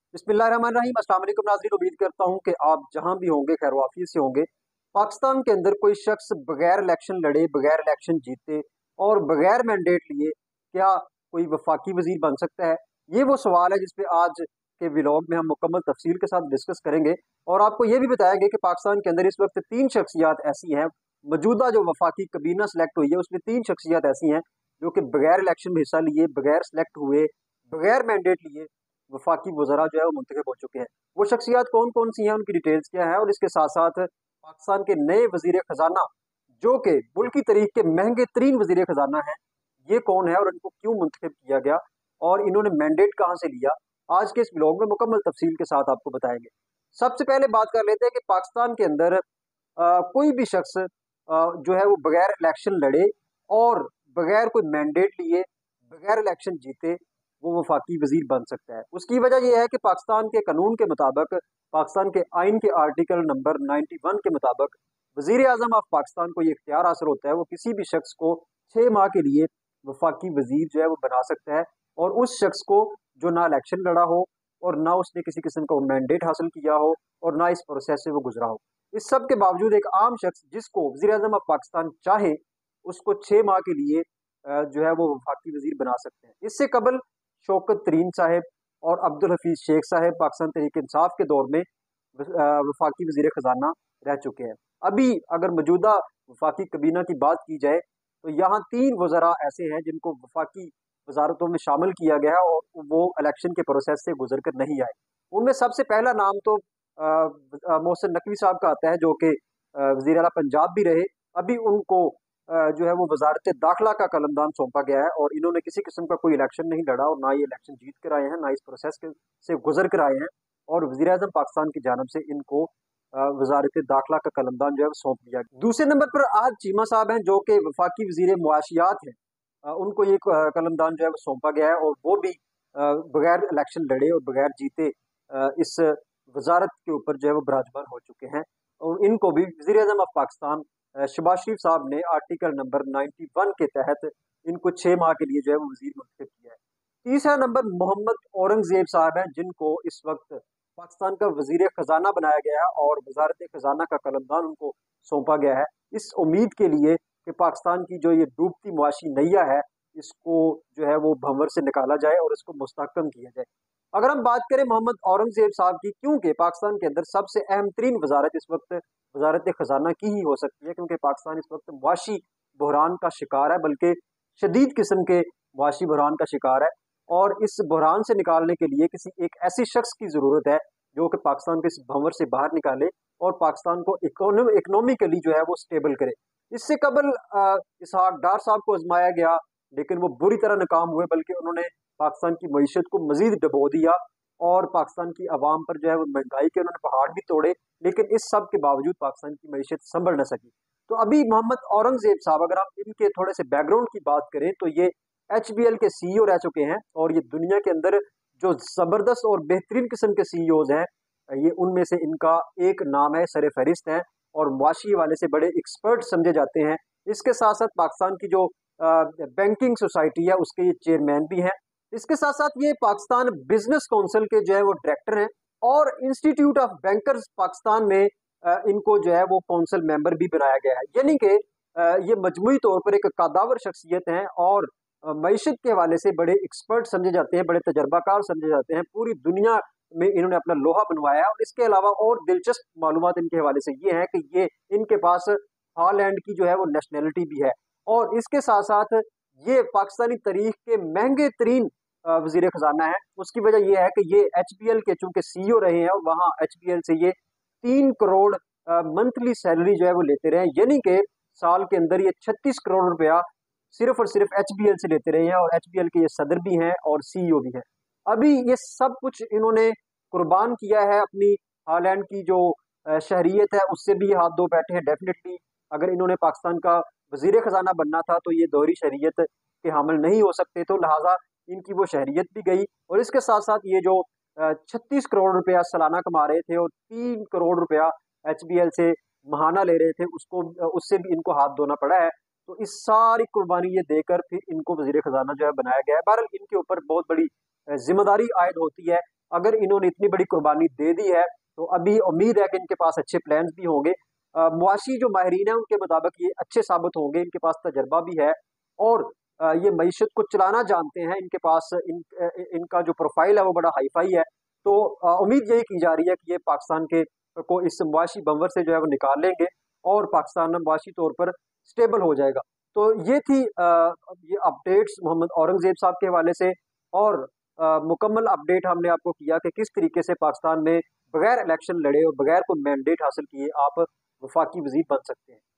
बिस्मिल्लाहिर्रहमानिर्रहीम। अस्सलाम वालेकुम नाज़रीन, उम्मीद करता हूँ कि आप जहाँ भी होंगे खैर वाफियत से होंगे। पाकिस्तान के अंदर कोई शख्स बगैर इलेक्शन लड़े, बगैर इलेक्शन जीते और बगैर मैंडेट लिए क्या कोई वफाकी वजीर बन सकता है? ये वो सवाल है जिस पे आज के व्लॉग में हम मुकम्मल तफसील के साथ डिस्कस करेंगे और आपको ये भी बताएंगे कि पाकिस्तान के अंदर इस वक्त तीन शख्सियात ऐसी हैं। मौजूदा जो वफाकी kabina सेलेक्ट हुई है उसमें तीन शख्सियात ऐसी हैं जो कि बगैर इलेक्शन में हिस्सा लिए, बगैर सेलेक्ट हुए, बगैर मैंडेट लिए वफाकी वज़रा जो है वो मुंतखब हो चुके हैं। वो शख्सियात कौन कौन सी हैं, उनकी डिटेल्स क्या है और इसके साथ साथ पाकिस्तान के नए वजीर खजाना जो कि मुल्की तरीक के महंगे तरीन वजीर खजाना है, ये कौन है और इनको क्यों मुंतखब किया गया और इन्होंने मैंडेट कहाँ से लिया, आज के इस ब्लॉग में मुकम्मल तफसील के साथ आपको बताएंगे। सबसे पहले बात कर लेते हैं कि पाकिस्तान के अंदर कोई भी शख्स जो है वो बगैर इलेक्शन लड़े और बगैर कोई मैंडेट लिए, बगैर इलेक्शन जीते वो वफाकी वजीर बन सकता है। उसकी वजह यह है कि पाकिस्तान के कानून के मुताबिक, पाकिस्तान के आइन के आर्टिकल नंबर 91 के मुताबिक वजीर आजम ऑफ पाकिस्तान को ये इख्तियार हासिल होता है, वो किसी भी शख्स को 6 माह के लिए वफाकी वजीर जो है वो बना सकता है और उस शख्स को जो ना इलेक्शन लड़ा हो और ना उसने किसी किस्म का मैंडेट हासिल किया हो और ना इस प्रोसेस से वो गुजरा हो। इस सब के बावजूद एक आम शख्स जिसको वजीर आजम ऑफ पाकिस्तान चाहे उसको 6 माह के लिए जो है वो वफाकी वजीर बना सकते हैं। इससे कबल शौकत तरीन साहब और अब्दुल हफीज शेख साहब पाकिस्तान तहरीक इंसाफ के दौर में वफाकी वजीर खजाना रह चुके हैं। अभी अगर मौजूदा वफाकी kabina की बात की जाए तो यहाँ तीन वज़रा ऐसे हैं जिनको वफाकी वजारतों में शामिल किया गया है और वो इलेक्शन के प्रोसेस से गुजर कर नहीं आए। उनमें सबसे पहला नाम तो मोहसिन नकवी साहब का आता है जो कि वजीर आला पंजाब भी रहे। अभी उनको जो है वो वजारत दाखिला का कलमदान सौंपा गया है और इन्होंने किसी किस्म का कोई इलेक्शन नहीं लड़ा और ना ये इलेक्शन जीत कर आए हैं, ना इस प्रोसेस से गुजर कर आए हैं और वजीर आजम पाकिस्तान की जानब से इनको वजारत दाखिला का कलमदान जो है वो सौंप दिया गया। दूसरे नंबर पर आज चीमा साहब हैं जो कि वफाकी वजीर मुआशियात हैं। उनको ये कलमदान जो है वो सौंपा गया है और वो भी बगैर इलेक्शन लड़े और बगैर जीते इस वजारत के ऊपर जो है वो बराजमान हो चुके हैं और इनको भी वजीर आजम ऑफ पाकिस्तान शहबाज शरीफ साहब ने आर्टिकल नंबर 91 के तहत इनको 6 माह के लिए जो है वो वजीर मुंतखब किया है। तीसरा नंबर मोहम्मद औरंगजेब साहब हैं जिनको इस वक्त पाकिस्तान का वजीर खजाना बनाया गया है और वजारत खजाना का कलमदान उनको सौंपा गया है इस उम्मीद के लिए कि पाकिस्तान की जो ये डूबती मुआशी नैया है इसको जो है वो भंवर से निकाला जाए और इसको मुस्तहकम किया जाए। अगर हम बात करें मोहम्मद औरंगजेब साहब की, क्योंकि पाकिस्तान के अंदर सबसे अहम तरीन वजारत इस वक्त वजारत खजाना की ही हो सकती है, क्योंकि पाकिस्तान इस वक्त मुआशी बहरान का शिकार है, बल्कि शदीद किस्म के मुआशी बहरान का शिकार है और इस बहरान से निकालने के लिए किसी एक ऐसी शख्स की जरूरत है जो कि पाकिस्तान के इस भंवर से बाहर निकाले और पाकिस्तान को इकोनॉमिकली जो है वो स्टेबल करे। इससे कबल इसहाक डार साहब को आजमाया गया लेकिन वो बुरी तरह नाकाम हुए, बल्कि उन्होंने पाकिस्तान की मीशत को मजीद डबो दिया और पाकिस्तान की आवाम पर जो है वो महंगाई के उन्होंने पहाड़ भी तोड़े, लेकिन इस सब के बावजूद पाकिस्तान की मीशत संभल न सकी। तो अभी मोहम्मद औरंगजेब साहब, अगर हम इनके थोड़े से बैकग्राउंड की बात करें तो ये HBL के CEO रह चुके हैं और ये दुनिया के अंदर जो जबरदस्त और बेहतरीन किस्म के CEOs हैं, ये उनमें से इनका एक नाम है, सर फहरिस्त है और मुआशी वाले से बड़े एक्सपर्ट समझे जाते हैं। इसके साथ साथ पाकिस्तान की जो बैंकिंग सोसाइटी है उसके ये चेयरमैन भी हैं। इसके साथ साथ ये पाकिस्तान बिजनेस काउंसिल के जो है वो डायरेक्टर हैं और इंस्टीट्यूट ऑफ बैंकर्स पाकिस्तान में इनको जो है वो काउंसिल मेंबर भी बनाया गया है। यानी कि ये मजमूई तौर पर एक कादावर शख्सियत हैं और मईशत के हवाले से बड़े एक्सपर्ट समझे जाते हैं, बड़े तजर्बाकार समझे जाते हैं। पूरी दुनिया में इन्होंने अपना लोहा बनवाया है और इसके अलावा और दिलचस्प मालूमात इनके हवाले से ये है कि ये इनके पास हॉलैंड की जो है वो नेशनैलिटी भी है और इसके साथ साथ ये पाकिस्तानी तारीख के महंगे तरीन वजीर खजाना है। उसकी वजह यह है कि ये HBL के चूंकि CEO रहे हैं और वहाँ HBL से ये 3 करोड़ मंथली सैलरी जो है वो लेते रहे, यानी कि साल के अंदर ये 36 करोड़ रुपया सिर्फ और सिर्फ HBL से लेते रहे हैं और HBL के ये सदर भी हैं और CEO भी हैं। अभी ये सब कुछ इन्होंने कुर्बान किया है अपनी हॉलैंड की जो शहरियत है उससे भी हाथ धो बैठे हैं। डेफिनेटली अगर इन्होंने पाकिस्तान का वजीर खजाना बनना था तो ये दोहरी शहरियत के हामिल नहीं हो सकते, तो लिहाजा इनकी वो शहरियत भी गई और इसके साथ साथ ये जो 36 करोड़ रुपया सालाना कमा रहे थे और 3 करोड़ रुपया HBL से महाना ले रहे थे, उसको उससे भी इनको हाथ धोना पड़ा है। तो इस सारी कुर्बानी ये देकर फिर इनको वजीर खजाना जो है बनाया गया है। बहरहाल इनके ऊपर बहुत बड़ी जिम्मेदारी आयद होती है अगर इन्होंने इतनी बड़ी कुर्बानी दे दी है तो अभी उम्मीद है कि इनके पास अच्छे प्लान्स भी होंगे। मुआशी जो माहिरीन है उनके मुताबिक ये अच्छे साबित होंगे, इनके पास तजर्बा भी है और ये मईशत को चलाना जानते हैं। इनके पास इनका जो प्रोफाइल है वो बड़ा हाई फाई है। तो उम्मीद यही की जा रही है कि ये पाकिस्तान के को इस मुआशी बंवर से जो है वो निकाल लेंगे और पाकिस्तान मुआशी तौर पर स्टेबल हो जाएगा। तो ये थी ये अपडेट्स मोहम्मद औरंगजेब साहब के हवाले से, और मुकम्मल अपडेट हमने आपको किया कि किस तरीके से पाकिस्तान में बगैर इलेक्शन लड़े और बगैर कोई मैंडेट हासिल किए आप वफाकी वजीर बन सकते हैं।